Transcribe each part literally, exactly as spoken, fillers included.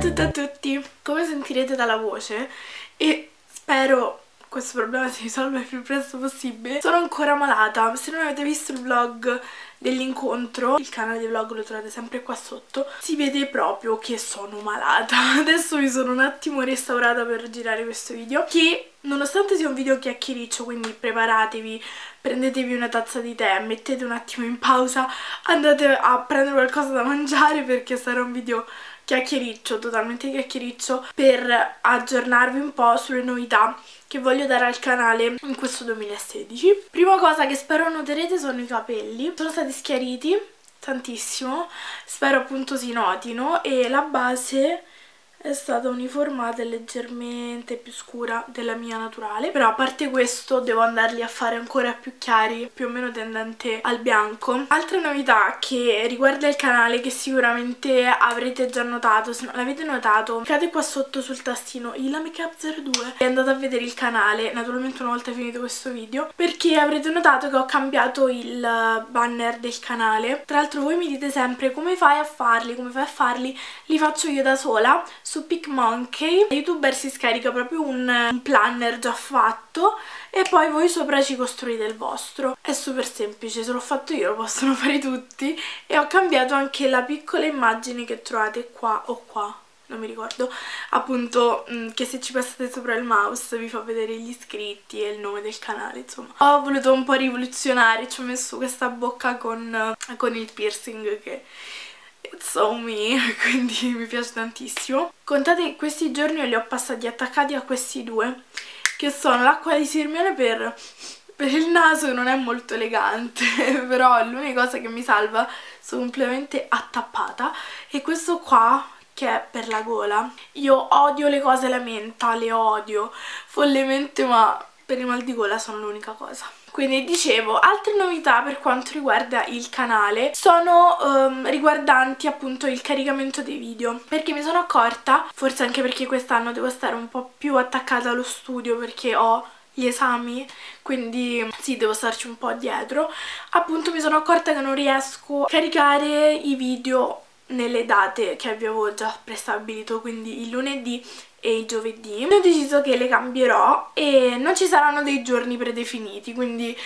tutte e a tutti, come sentirete dalla voce e spero questo problema si risolva il più presto possibile, sono ancora malata. Se non avete visto il vlog dell'incontro, il canale di vlog lo trovate sempre qua sotto, si vede proprio che sono malata. Adesso mi sono un attimo restaurata per girare questo video, che nonostante sia un video chiacchiericcio, quindi preparatevi, prendetevi una tazza di tè, mettete un attimo in pausa, andate a prendere qualcosa da mangiare perché sarà un video chiacchiericcio, totalmente chiacchiericcio, per aggiornarvi un po' sulle novità che voglio dare al canale in questo duemilasedici. Prima cosa che spero noterete sono i capelli, sono stati schiariti tantissimo, spero appunto si notino, e la base è stata uniformata e leggermente più scura della mia naturale, però a parte questo devo andarli a fare ancora più chiari, più o meno tendente al bianco. Altra novità che riguarda il canale, che sicuramente avrete già notato, se non l'avete notato cliccate qua sotto sul tastino Ila Makeup zero due e andate a vedere il canale, naturalmente una volta finito questo video, perché avrete notato che ho cambiato il banner del canale. Tra l'altro voi mi dite sempre come fai a farli, come fai a farli, li faccio io da sola. Su PicMonkey youtuber si scarica proprio un, un planner già fatto e poi voi sopra ci costruite il vostro. È super semplice, se l'ho fatto io lo possono fare tutti, e ho cambiato anche la piccola immagine che trovate qua o qua, non mi ricordo, appunto, che se ci passate sopra il mouse vi fa vedere gli iscritti e il nome del canale. Insomma, ho voluto un po' rivoluzionare, ci ho messo questa bocca con, con il piercing che it's so me, quindi mi piace tantissimo. Contate che questi giorni io li ho passati attaccati a questi due, che sono l'acqua di Sirmione per, per il naso, che non è molto elegante però è l'unica cosa che mi salva, sono completamente attappata, e questo qua che è per la gola. Io odio le cose alla menta, le odio follemente, ma per il mal di gola sono l'unica cosa. Quindi dicevo, altre novità per quanto riguarda il canale sono um, riguardanti appunto il caricamento dei video, perché mi sono accorta, forse anche perché quest'anno devo stare un po' più attaccata allo studio perché ho gli esami, quindi sì, devo starci un po' dietro, appunto mi sono accorta che non riesco a caricare i video nelle date che avevo già prestabilito, quindi il lunedì e il giovedì. Ho deciso che le cambierò e non ci saranno dei giorni predefiniti, quindi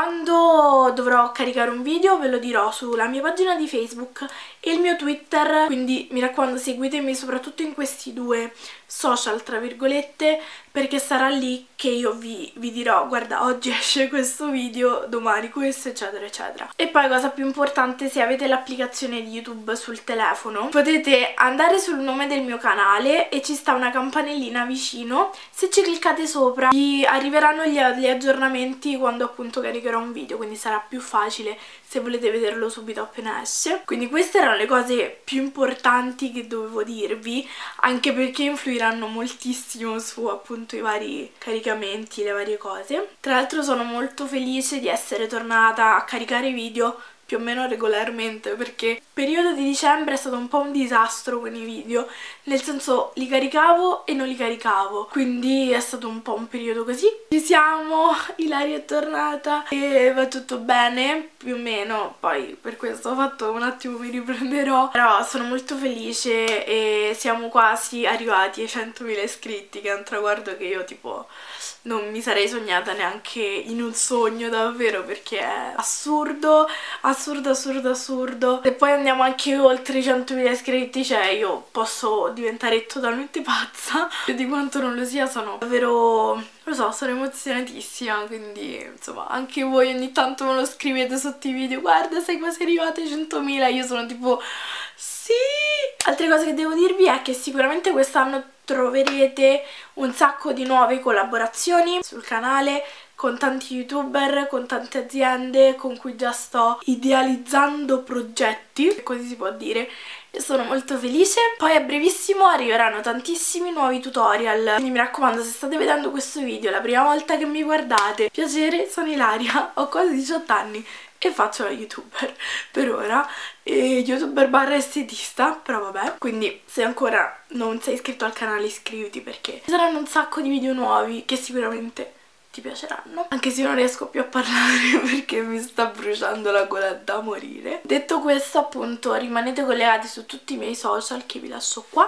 quando dovrò caricare un video ve lo dirò sulla mia pagina di Facebook e il mio Twitter, quindi mi raccomando seguitemi soprattutto in questi due social tra virgolette, perché sarà lì che io vi, vi dirò guarda oggi esce questo video, domani questo, eccetera eccetera. E poi cosa più importante, se avete l'applicazione di YouTube sul telefono potete andare sul nome del mio canale e ci sta una campanellina vicino, se ci cliccate sopra vi arriveranno gli, gli aggiornamenti quando appunto caricherò un video, quindi sarà più facile se volete vederlo subito appena esce. Quindi queste erano le cose più importanti che dovevo dirvi, anche perché influiranno moltissimo su appunto i vari caricamenti, le varie cose. Tra l'altro sono molto felice di essere tornata a caricare video più o meno regolarmente, perché il periodo di dicembre è stato un po' un disastro con i video, nel senso li caricavo e non li caricavo, quindi è stato un po' un periodo così. Ci siamo, Ilaria è tornata e va tutto bene, più o meno, poi per questo ho fatto un attimo mi riprenderò, però sono molto felice e siamo quasi arrivati ai centomila iscritti, che è un traguardo che io tipo non mi sarei sognata neanche in un sogno davvero, perché è assurdo, assurdo, assurdo, assurdo. Se poi andiamo anche oltre i centomila iscritti, cioè io posso diventare totalmente pazza. Più di quanto non lo sia, sono davvero, non lo so, sono emozionatissima, quindi insomma anche voi ogni tanto me lo scrivete sotto i video, guarda sei quasi arrivate ai centomila, io sono tipo sì! Altre cose che devo dirvi è che sicuramente quest'anno troverete un sacco di nuove collaborazioni sul canale con tanti youtuber, con tante aziende con cui già sto idealizzando progetti, se così si può dire, e sono molto felice. Poi a brevissimo arriveranno tantissimi nuovi tutorial, quindi mi raccomando, se state vedendo questo video è la prima volta che mi guardate, piacere, sono Ilaria, ho quasi diciotto anni e faccio la youtuber per ora, e youtuber barra estetista, però vabbè. Quindi se ancora non sei iscritto al canale iscriviti, perché ci saranno un sacco di video nuovi che sicuramente ti piaceranno, anche se io non riesco più a parlare perché mi sta bruciando la gola da morire. Detto questo, appunto, rimanete collegati su tutti i miei social che vi lascio qua,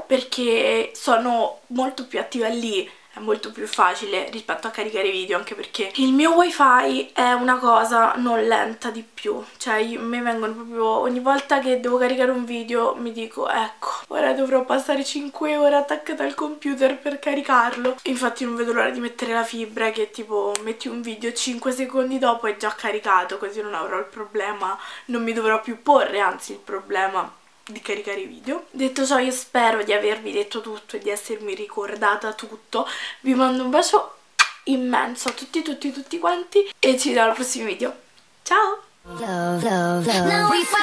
perché sono molto più attiva lì, è molto più facile rispetto a caricare video, anche perché il mio wifi è una cosa non lenta di più, cioè io, mi vengono proprio, ogni volta che devo caricare un video mi dico ecco, ora dovrò passare cinque ore attaccata al computer per caricarlo. Infatti non vedo l'ora di mettere la fibra che tipo metti un video cinque secondi dopo è già caricato, così non avrò il problema, non mi dovrò più porre anzi il problema di caricare i video. Detto ciò, io spero di avervi detto tutto e di essermi ricordata tutto. Vi mando un bacio immenso a tutti tutti tutti quanti e ci vediamo al prossimo video. Ciao! Love, love, love.